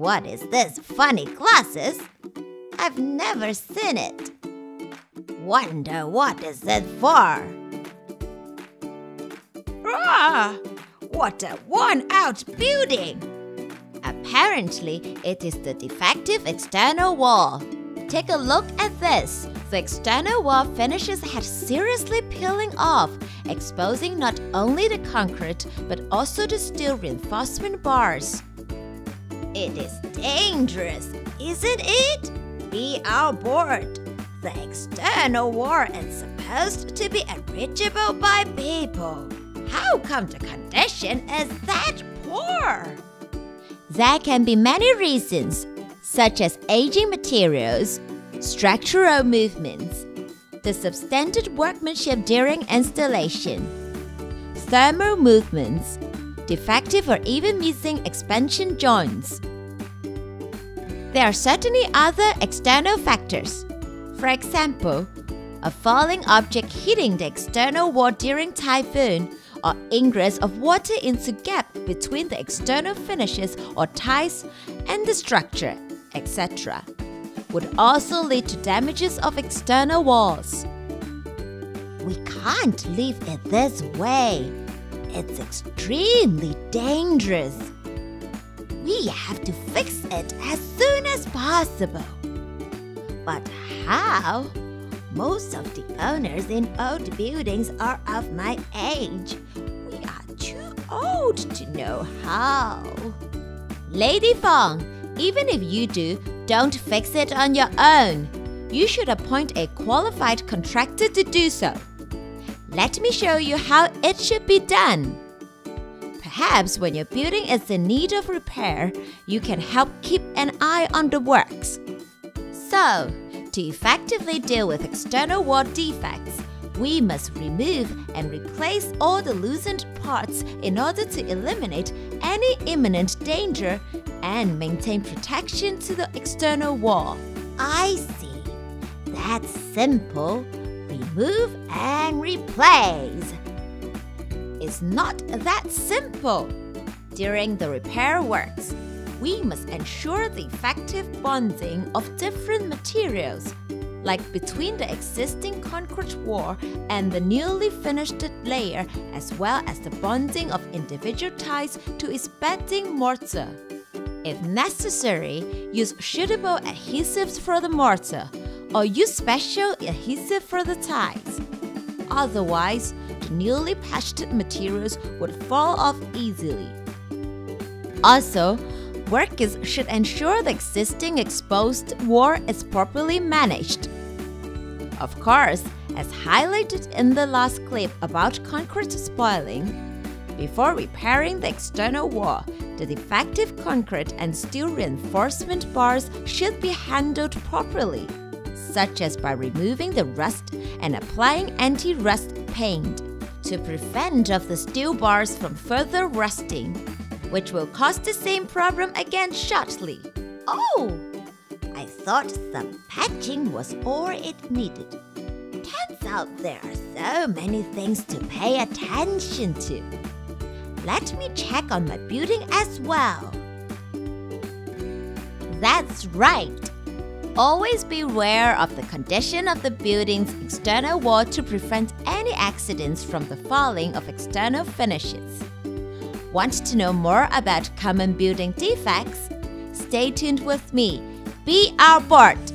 What is this funny glasses? I've never seen it. Wonder what is it for? Ah! What a worn-out building! Apparently, it is the defective external wall. Take a look at this. The external wall finishes had seriously peeling off, exposing not only the concrete but also the steel reinforcement bars. It is dangerous, isn't it? Be on board. The external wall is supposed to be unreachable by people. How come the condition is that poor? There can be many reasons, such as aging materials, structural movements, the substandard workmanship during installation, thermal movements, defective or even missing expansion joints. There are certainly other external factors. For example, a falling object hitting the external wall during typhoon, or ingress of water into gap between the external finishes or ties and the structure, etc., would also lead to damages of external walls. We can't leave it this way. It's extremely dangerous. We have to fix it as soon as possible. But how? Most of the owners in old buildings are of my age. We are too old to know how. Lady Fong, even if you do, don't fix it on your own. You should appoint a qualified contractor to do so. Let me show you how it should be done. Perhaps when your building is in need of repair, you can help keep an eye on the works. So, to effectively deal with external wall defects, we must remove and replace all the loosened parts in order to eliminate any imminent danger and maintain protection to the external wall. I see. That's simple. Remove and replace. It's not that simple. During the repair works, we must ensure the effective bonding of different materials, like between the existing concrete wall and the newly finished layer, as well as the bonding of individual ties to its bedding mortar. If necessary, use suitable adhesives for the mortar, or use special adhesive for the ties. Otherwise, the newly patched materials would fall off easily. Also, workers should ensure the existing exposed wall is properly managed. Of course, as highlighted in the last clip about concrete spoiling, before repairing the external wall, the defective concrete and steel reinforcement bars should be handled properly, such as by removing the rust and applying anti-rust paint to prevent of the steel bars from further rusting, which will cause the same problem again shortly. Oh! I thought some patching was all it needed. Turns out there are so many things to pay attention to. Let me check on my building as well. That's right! Always beware of the condition of the building's external wall to prevent any accidents from the falling of external finishes. Want to know more about common building defects? Stay tuned with me. Be on board!